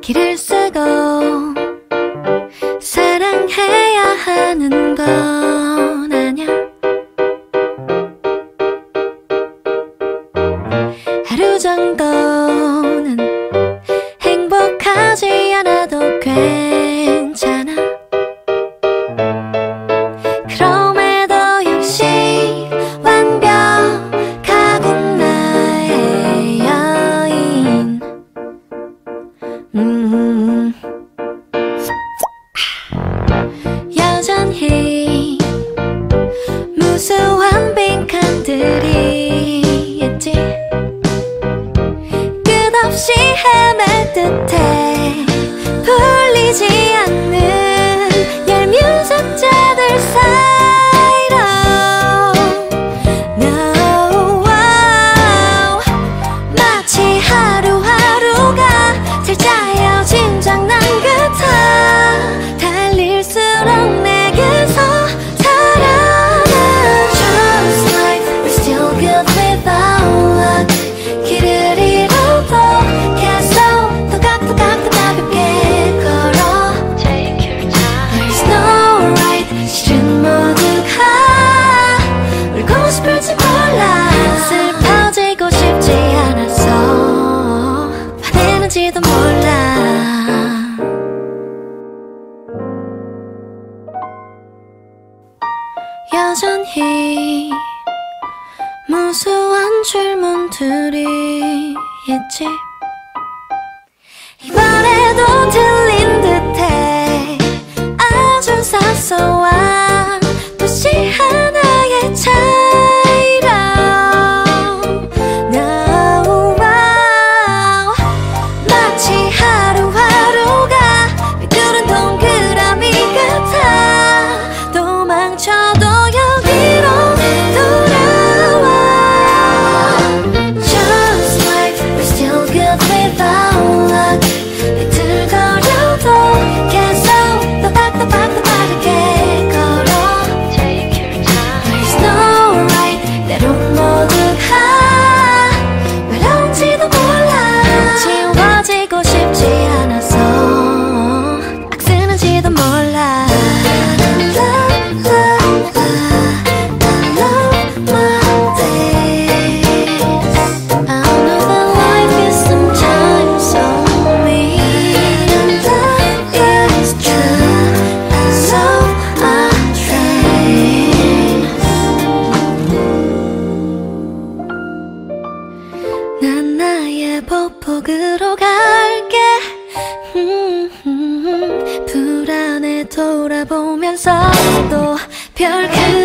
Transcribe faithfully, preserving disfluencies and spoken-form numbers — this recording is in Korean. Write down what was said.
길을 쓰고 사랑해야 하는 건 아냐. 하루 정도는 행복하지 않아도 괜찮아. 그럼에도 역시 완벽하군 나의 여인. 음. 여전히 무수한 빈칸들이 있지. 끝없이 헤맬 듯해 풀리지 않는 얄미운 숫자들 사이로. No, wow. 마치 하루하루가 살짝여 짐작난 같아. 달릴수록 내게서 살아나. Just like we're still good without luck. 길을 잃어도 계속 또각또각 또 가볍게 걸어. Take your time. There's no right. 실은 모두가 울고 싶을지 몰라. 슬퍼지고 싶지 않아서 화내는지도 몰라. 여전히 무수한 질문들이 있지. 이번에도 들린 듯해 아주 사소한 도시 하나의 차이로. No, wow. 마치 하루하루가 미끄러운 동그라미 같아. 도망쳐도 여기로 돌아와. Just like we're still good without luck. 비틀거려도 계속 또박또박 또 빠르게 걸어. Take your time. There's no right. 때론 모두가 외로운지도 몰라. 지워지고 싶지 않아서 악쓰는지도 몰라. 난 나의 보폭으로 갈게. 음, 음, 음. 불안해 돌아보면서도 별 그